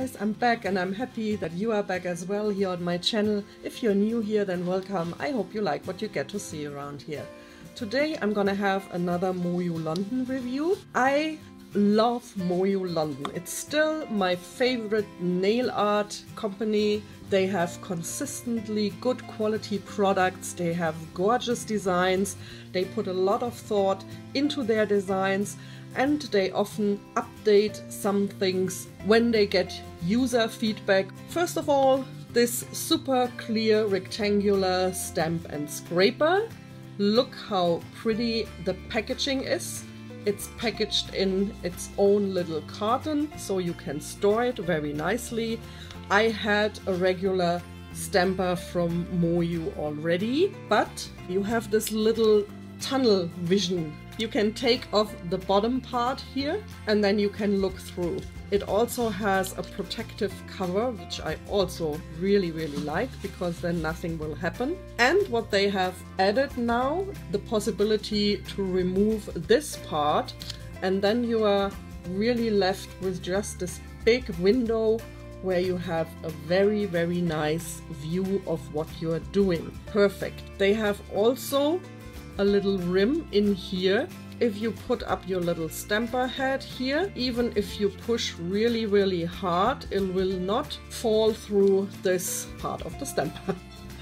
guys, I'm back and I'm happy that you are back as well here on my channel. If you're new here, then welcome. I hope you like what you get to see around here. Today I'm gonna have another Moyu London review. I love Moyu London. It's still my favorite nail art company. They have consistently good quality products. They have gorgeous designs. They put a lot of thought into their designs, and they often update some things when they get user feedback. First of all, this super clear rectangular stamp and scraper. Look how pretty the packaging is. It's packaged in its own little carton, so you can store it very nicely. I had a regular stamper from Moyu already, but you have this little tunnel vision. You can take off the bottom part here and then you can look through. It also has a protective cover, which I also really like, because then nothing will happen. And what they have added now, the possibility to remove this part, and then you are really left with just this big window where you have a very nice view of what you are doing. Perfect. They have also a little rim in here. If you put up your little stamper head here, even if you push really hard, it will not fall through this part of the stamper.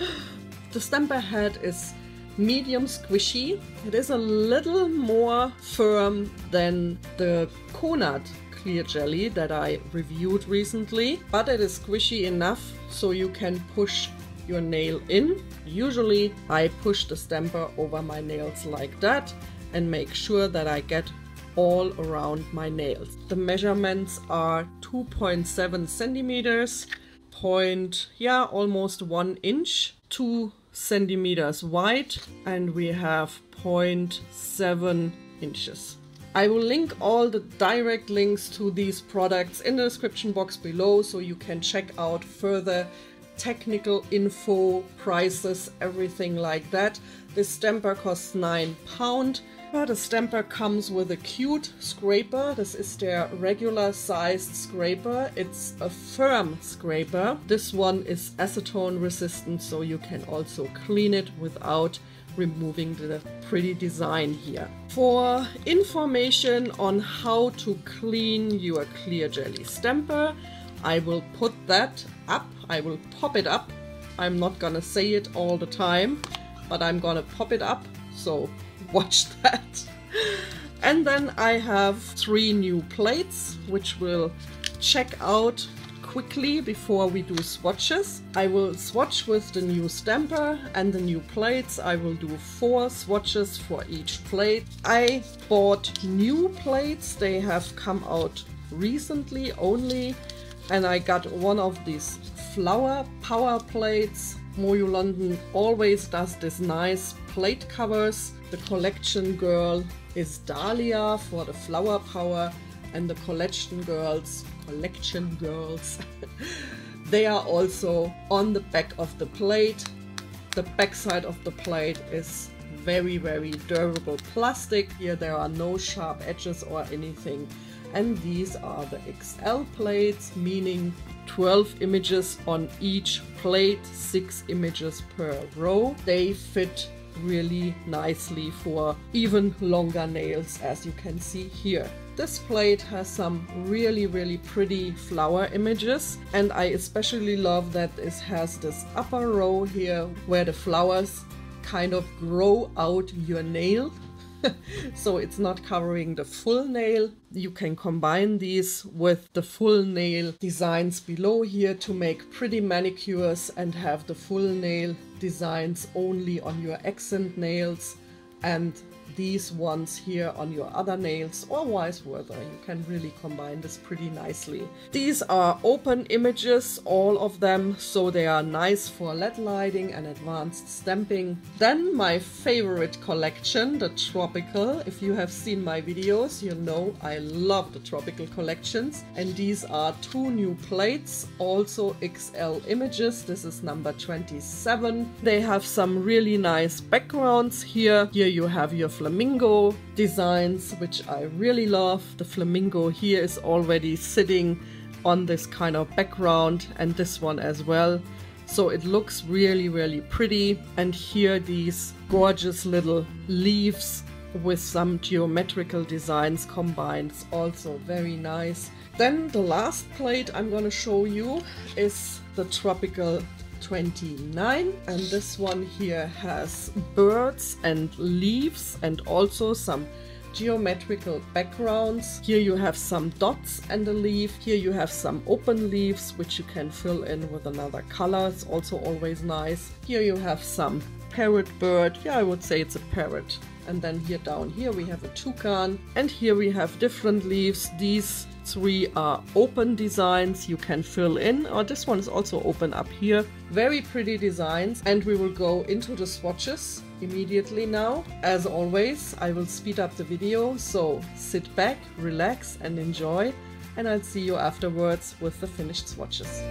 The stamper head is medium squishy. It is a little more firm than the Konad clear jelly that I reviewed recently, but it is squishy enough so you can push your nail in. Usually I push the stamper over my nails like that and make sure that I get all around my nails. The measurements are 2.7 centimeters, almost 1 inch, 2 centimeters wide, and we have 0.7 inches. I will link all the direct links to these products in the description box below, so you can check out further technical info, prices, everything like that. This stamper costs £9. The stamper comes with a cute scraper. This is their regular sized scraper. It's a firm scraper. This one is acetone resistant, so you can also clean it without removing the pretty design here. For information on how to clean your clear jelly stamper, I will put that up. I will pop it up. I'm not gonna say it all the time, but I'm gonna pop it up, so watch that. And then I have 3 new plates, which we'll check out quickly before we do swatches. I will swatch with the new stamper and the new plates. I will do 4 swatches for each plate. I bought new plates. They have come out recently only, and I got one of these flower power plates. Moyu London always does this nice plate covers. The collection girl is Dahlia for the flower power, and the collection girls, they are also on the back of the plate. The back side of the plate is very durable plastic. Here there are no sharp edges or anything. And these are the XL plates, meaning 12 images on each plate, 6 images per row. They fit really nicely for even longer nails, as you can see here. This plate has some really pretty flower images, and I especially love that it has this upper row here where the flowers kind of grow out your nail. So it's not covering the full nail. You can combine these with the full nail designs below here to make pretty manicures and have the full nail designs only on your accent nails, and these ones here on your other nails, or vice versa. You can really combine this pretty nicely. These are open images, all of them, so they are nice for LED lighting and advanced stamping. Then my favorite collection, the tropical. If you have seen my videos, you know I love the tropical collections, and these are 2 new plates, also XL images. This is number 27. They have some really nice backgrounds here. Here you have your flamingo designs, which I really love. The flamingo here is already sitting on this kind of background, and this one as well. So it looks really, really pretty. And here these gorgeous little leaves with some geometrical designs combined. It's also very nice. Then the last plate I'm going to show you is the Tropical 29, and this one here has birds and leaves and also some geometrical backgrounds. Here you have some dots and a leaf. Here you have some open leaves which you can fill in with another color. It's also always nice. Here you have some parrot bird. Yeah, I would say it's a parrot. And then here down here we have a toucan, and here we have different leaves. These three are open designs you can fill in, or this one is also open up here. Very pretty designs, and we will go into the swatches immediately now. As always, I will speed up the video, so sit back, relax and enjoy, and I'll see you afterwards with the finished swatches.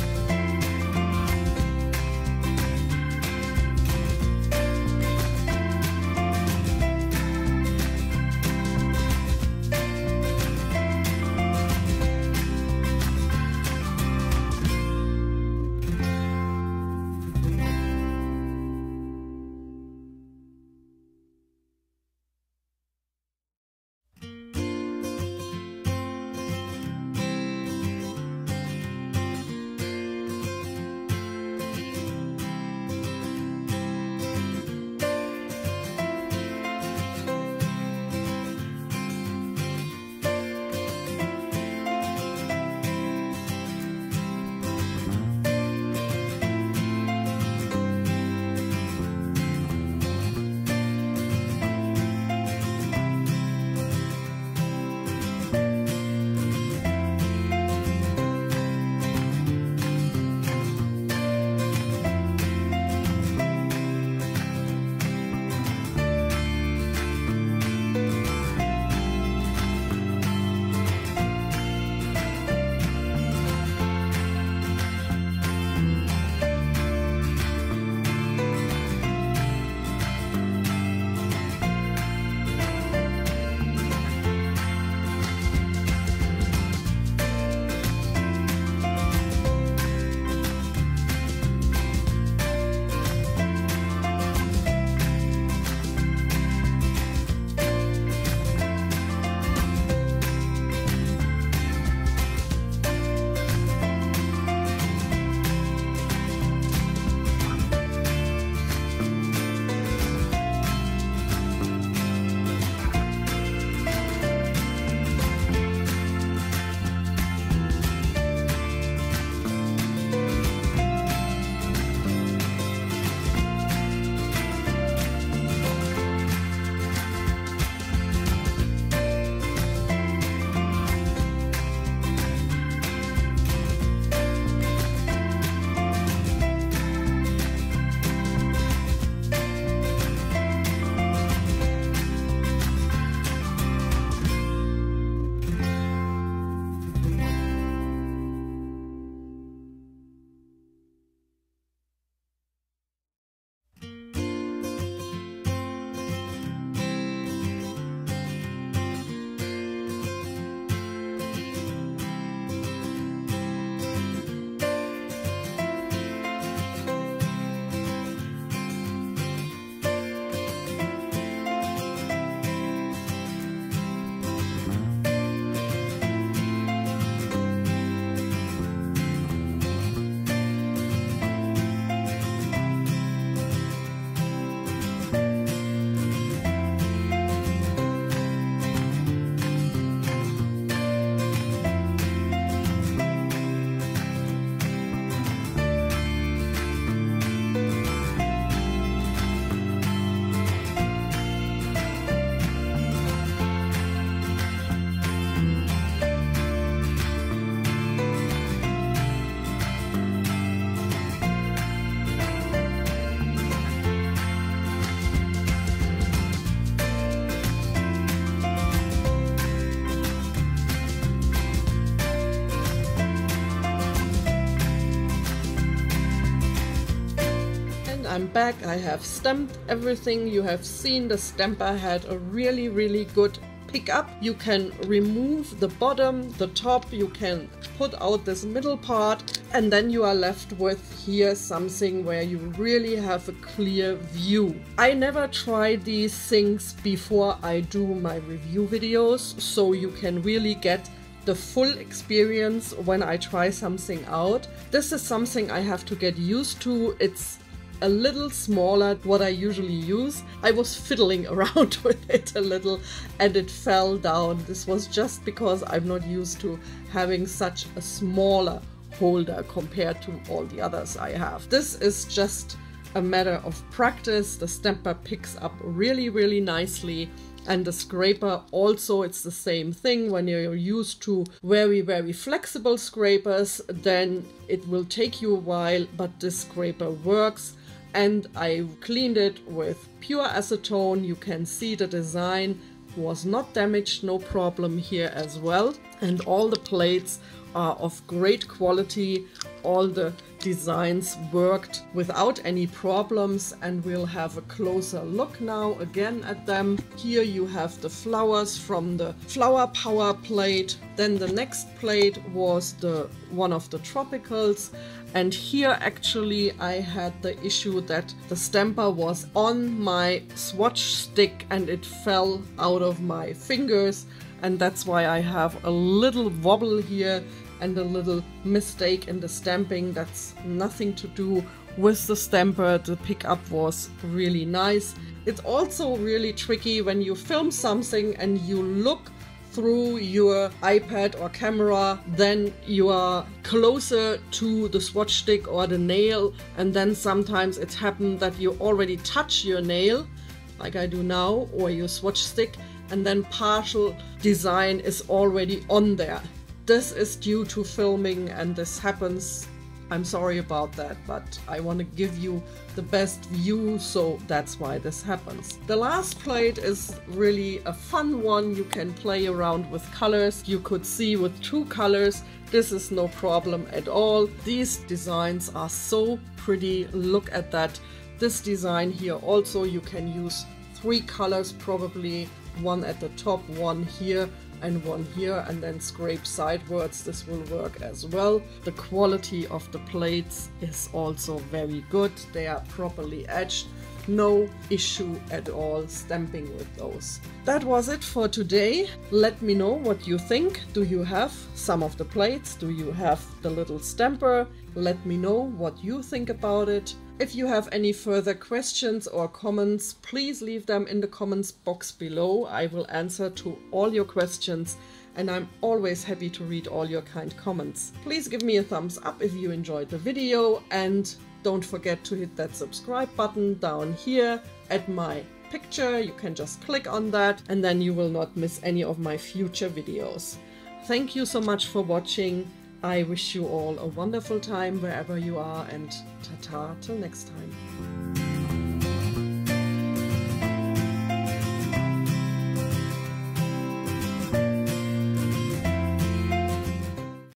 I'm back. I have stamped everything. You have seen the stamper had a really good pickup. You can remove the bottom, the top, you can put out this middle part, and then you are left with here something where you really have a clear view. I never tried these things before I do my review videos, so you can really get the full experience when I try something out. This is something I have to get used to. It's a little smaller what I usually use. I was fiddling around with it a little and it fell down. This was just because I'm not used to having such a smaller holder compared to all the others I have. This is just a matter of practice. The stamper picks up really, really nicely. And the scraper also, it's the same thing. When you're used to very, very flexible scrapers, then it will take you a while, but this scraper works. And I cleaned it with pure acetone. You can see the design was not damaged, no problem here as well. And all the plates are of great quality. All the designs worked without any problems, and we'll have a closer look now again at them. Here you have the flowers from the flower power plate. Then the next plate was the one of the tropicals, and here actually I had the issue that the stamper was on my swatch stick and it fell out of my fingers, and that's why I have a little wobble here and a little mistake in the stamping. That's nothing to do with the stamper. The pickup was really nice. It's also really tricky when you film something and you look through your iPad or camera, then you are closer to the swatch stick or the nail, and then sometimes it's happened that you already touch your nail, like I do now, or your swatch stick, and then partial design is already on there. This is due to filming and this happens. I'm sorry about that, but I want to give you the best view, so that's why this happens. The last plate is really a fun one. You can play around with colors. You could see with 2 colors. This is no problem at all. These designs are so pretty. Look at that. This design here also, you can use 3 colors probably. One at the top, one here, and one here, and then scrape sidewards. This will work as well. The quality of the plates is also very good. They are properly etched. No issue at all stamping with those. That was it for today. Let me know what you think. Do you have some of the plates? Do you have the little stamper? Let me know what you think about it. If you have any further questions or comments, please leave them in the comments box below. I will answer to all your questions, and I'm always happy to read all your kind comments. Please give me a thumbs up if you enjoyed the video, and don't forget to hit that subscribe button down here at my picture. You can just click on that, and then you will not miss any of my future videos. Thank you so much for watching. I wish you all a wonderful time wherever you are, and ta-ta till next time.